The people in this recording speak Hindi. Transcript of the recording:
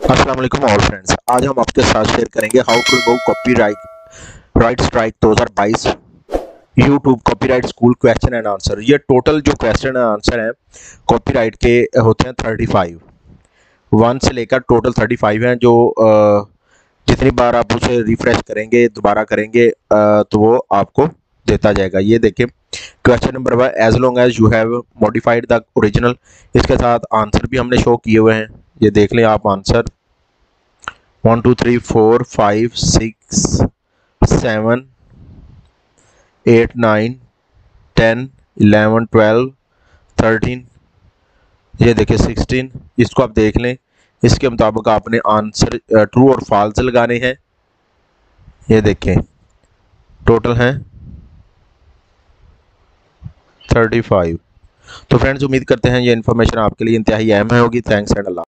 अस्सलाम वालेकुम ऑल फ्रेंड्स। आज हम आपके साथ शेयर करेंगे how to remove copyright strike 2022 YouTube copyright school question and answer. ये टोटल जो क्वेश्चन एंड आंसर हैं कॉपीराइट के होते हैं 35, 1 से लेकर टोटल 35 हैं। जो जितनी बार आप उसे रिफ्रेश करेंगे, दोबारा करेंगे, तो वो आपको देता जाएगा। ये देखिए question number 1, as long as you have modified the original. इसके साथ आंसर भी हमने शो किए हुए हैं, ये देख लें आप आंसर। 1 2 3 4 5 6 7 8 9 10 11 12 13, ये देखिए 16। इसको आप देख लें, इसके मुताबिक आपने आंसर ट्रू और फॉल्स लगाने हैं। ये देखें टोटल हैं 35। तो फ्रेंड्स, उम्मीद करते हैं ये इन्फॉर्मेशन आपके लिए इंतहाई अहम होगी। Thanks and Allah.